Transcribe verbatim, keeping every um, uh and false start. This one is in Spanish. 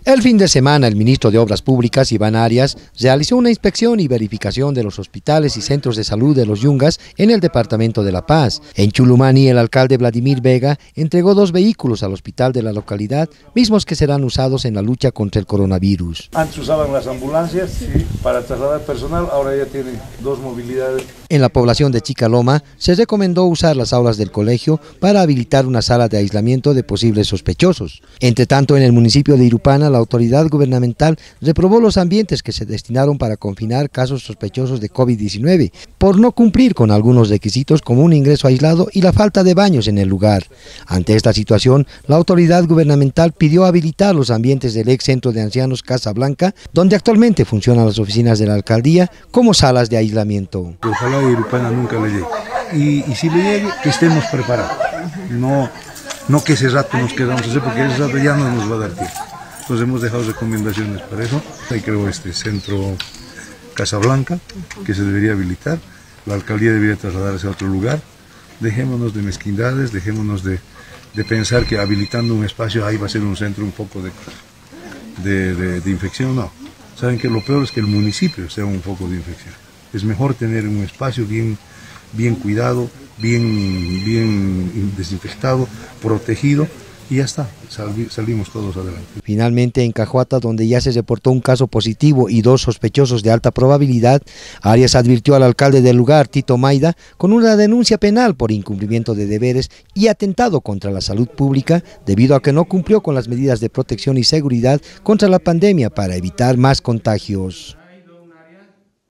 El fin de semana, el ministro de Obras Públicas, Iván Arias, realizó una inspección y verificación de los hospitales y centros de salud de los Yungas en el departamento de La Paz. En Chulumani, el alcalde Vladimir Vega entregó dos vehículos al hospital de la localidad, mismos que serán usados en la lucha contra el coronavirus. Antes usaban las ambulancias para trasladar personal, ahora ya tienen dos movilidades. En la población de Chicaloma se recomendó usar las aulas del colegio para habilitar una sala de aislamiento de posibles sospechosos. Entre tanto, en el municipio de Irupana, la autoridad gubernamental reprobó los ambientes que se destinaron para confinar casos sospechosos de COVID diecinueve, por no cumplir con algunos requisitos como un ingreso aislado y la falta de baños en el lugar. Ante esta situación, la autoridad gubernamental pidió habilitar los ambientes del ex centro de ancianos Casa Blanca, donde actualmente funcionan las oficinas de la alcaldía, como salas de aislamiento. Ojalá a Irupana nunca le llegue. Y, y si le llegue, que estemos preparados. No, no que ese rato nos quedamos así, porque ese rato ya no nos va a dar tiempo. Entonces hemos dejado recomendaciones para eso. Ahí creo este centro Casa Blanca, que se debería habilitar. La alcaldía debería trasladarse a otro lugar. Dejémonos de mezquindades, dejémonos de, de pensar que habilitando un espacio ahí va a ser un centro un poco de, de, de, de infección. No. Saben que lo peor es que el municipio sea un foco de infección. Es mejor tener un espacio bien, bien cuidado, bien, bien desinfectado, protegido, y ya está, salimos todos adelante. Finalmente, en Cajuata, donde ya se reportó un caso positivo y dos sospechosos de alta probabilidad, Arias advirtió al alcalde del lugar, Tito Maida, con una denuncia penal por incumplimiento de deberes y atentado contra la salud pública, debido a que no cumplió con las medidas de protección y seguridad contra la pandemia para evitar más contagios.